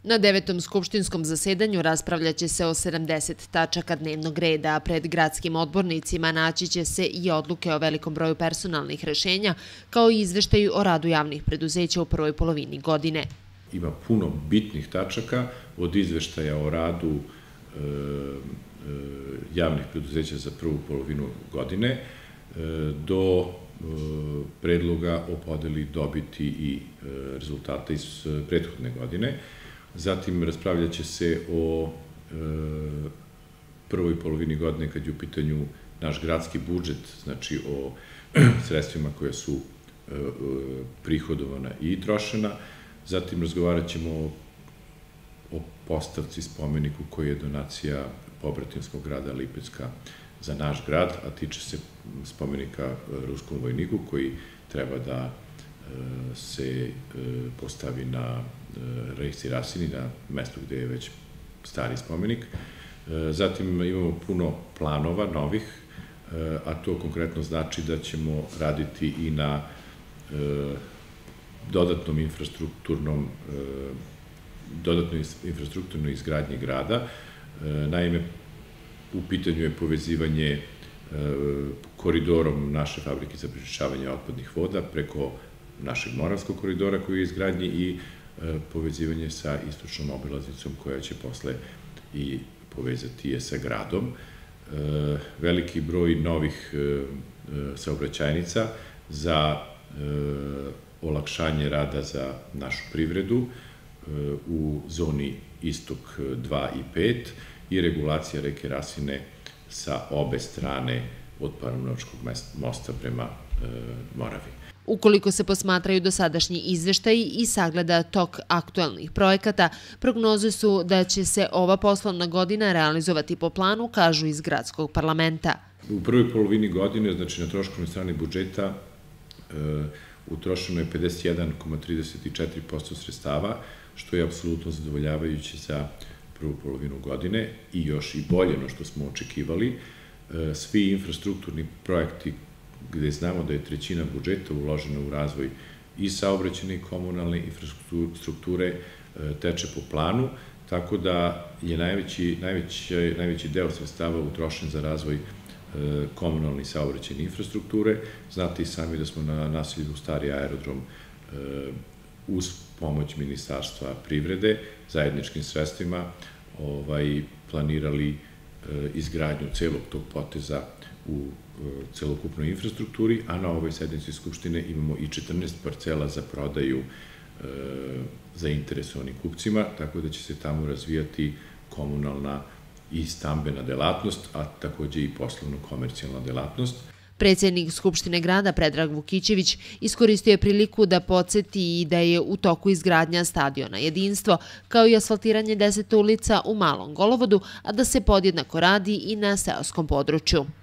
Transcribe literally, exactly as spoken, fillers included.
Na devetom skupštinskom zasedanju raspravljaće se o sedamdeset tačaka dnevnog reda, a pred gradskim odbornicima naći će se i odluke o velikom broju personalnih rešenja, kao i izveštaju o radu javnih preduzeća u prvoj polovini godine. Ima puno bitnih tačaka, od izveštaja o radu javnih preduzeća za prvu polovinu godine do predloga o podeli dobiti i rezultata iz prethodne godine. Zatim raspravljat će se o prvoj polovini godine kad je u pitanju naš gradski budžet, znači o sredstvima koja su prihodovana i trošena. Zatim razgovarat ćemo o postavci spomeniku koji je donacija pobratimskog grada Lipecka za naš grad, a tiče se spomenika ruskom vojniku koji treba da se postavi na Rejci Rasini, na mestu gde je već stari spomenik. Zatim imamo puno planova novih, a to konkretno znači da ćemo raditi i na dodatnom infrastrukturnom dodatnoj infrastrukturnoj izgradnji grada. Naime, u pitanju je povezivanje koridorom naše fabrike za prečišćavanje otpadnih voda preko našeg Moravskog koridora koji je izgradnji i povezivanje sa istočnom obilaznicom koja će posle i povezati je sa gradom. Veliki broj novih saobraćajnica za olakšanje rada za našu privredu u zoni Istok dva i pet i regulacija reke Rasine sa obe strane od Paramonovačkog mosta prema Moravi. Ukoliko se posmatraju dosadašnji izveštaji i sagleda tok aktuelnih projekata, prognoze su da će se ova poslovna godina realizovati po planu, kažu iz gradskog parlamenta. U prvoj polovini godine, znači na troškovnoj strani budžeta, utrošeno je pedeset jedan zarez trideset četiri posto sredstava, što je apsolutno zadovoljavajuće za prvu polovinu godine i još i bolje no što smo očekivali. Svi infrastrukturni projekti gde znamo da je trećina budžeta uložena u razvoj i saobraćajne i komunalne infrastrukture teče po planu, tako da je najveći, najveći, najveći deo sredstava utrošen za razvoj komunalne i saobraćajne infrastrukture. Znate i sami da smo na naselju Stari aerodrom uz pomoć Ministarstva privrede zajedničkim sredstvima planirali izgradnju celog tog poteza u celokupnoj infrastrukturi, a na ovoj sednici Skupštine imamo i četrnaest parcela za prodaju zainteresovanim kupcima, tako da će se tamo razvijati komunalna i stambena delatnost, a takođe i poslovno-komercijalna delatnost. Predsjednik Skupštine grada Predrag Vukićević iskoristio je priliku da podsjeti i da je u toku izgradnja stadiona Jedinstvo, kao i asfaltiranje deset ulica u Malom Golovodu, a da se podjednako radi i na seoskom području.